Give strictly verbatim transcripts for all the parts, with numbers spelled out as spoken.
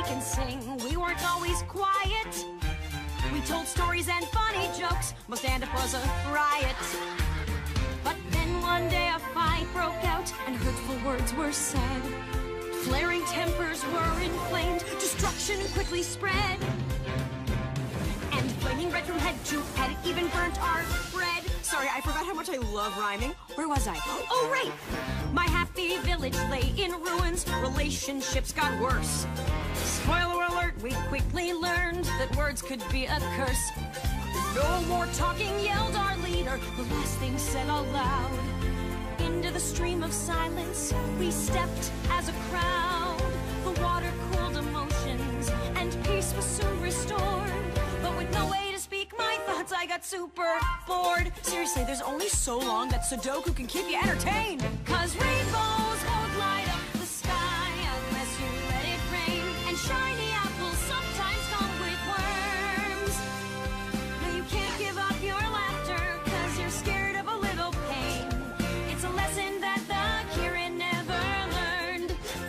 speak and sing. We weren't always quiet. We told stories and funny jokes. Most stand-up was a riot. But then one day a fight broke out and hurtful words were said. Flaring tempers were inflamed. Destruction quickly spread. And flaming red from head to head, it even burnt our bread. Sorry, I forgot how much I love rhyming. Where was I? Oh, right! My happy village lay in ruins. Relationships got worse. Spoiler alert, we quickly learned that words could be a curse. No more talking, yelled our leader, the last thing said aloud. Into the stream of silence we stepped as a crowd. The water cooled emotions and peace was soon restored. But with no way to speak my thoughts, I got super bored. Seriously, there's only so long that Sudoku can keep you entertained. Cause rainbows won't light up the sky unless you let it rain. And shiny apples sometimes come with worms. No, you can't give up your laughter cause you're scared of a little pain. It's a lesson that the Kirin never learned.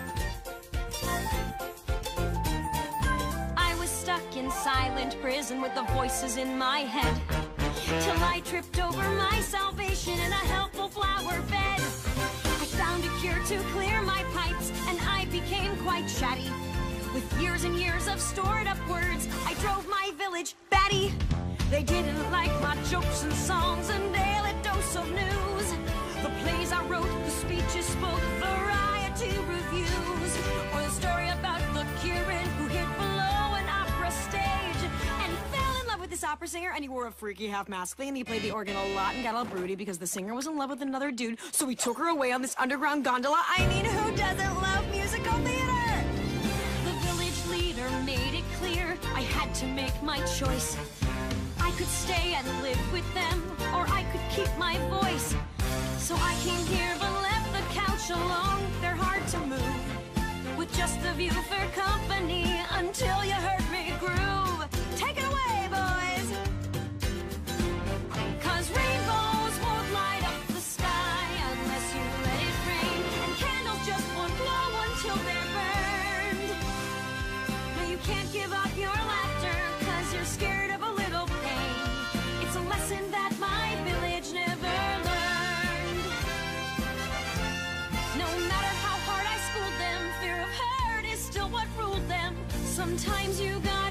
I was stuck in silent prison with the voices in my head, till I tripped over my salvation in a helpful flower bed. I found a cure to clear my pipes, and I became quite chatty. With years and years of stored up words, I drove my village batty. They didn't like my jokes and songs and daily dose of news. The plays I wrote, the speeches spoke, variety reviews. Or the story about the Kirin who hid below an opera stage and fell in love with this opera singer, and he wore a freaky half mask thing, and he played the organ a lot and got all broody because the singer was in love with another dude, so he took her away on this underground gondola. I mean, who doesn't love musical theater? The village leader made it clear I had to make my choice. I could stay and live with them, or I could keep my voice. So I came here but left the couch alone. They're hard to move, with just the view for company, until you heard me groove. Take it away, boys! Cause rainbows won't light up the sky unless you let it rain. And candles just won't glow until they're burned. No, you can't give up your laughter cause you're scared of a little pain. It's a lesson that my village never learned. No matter how hard I schooled them, fear of hurt is still what ruled them. Sometimes you got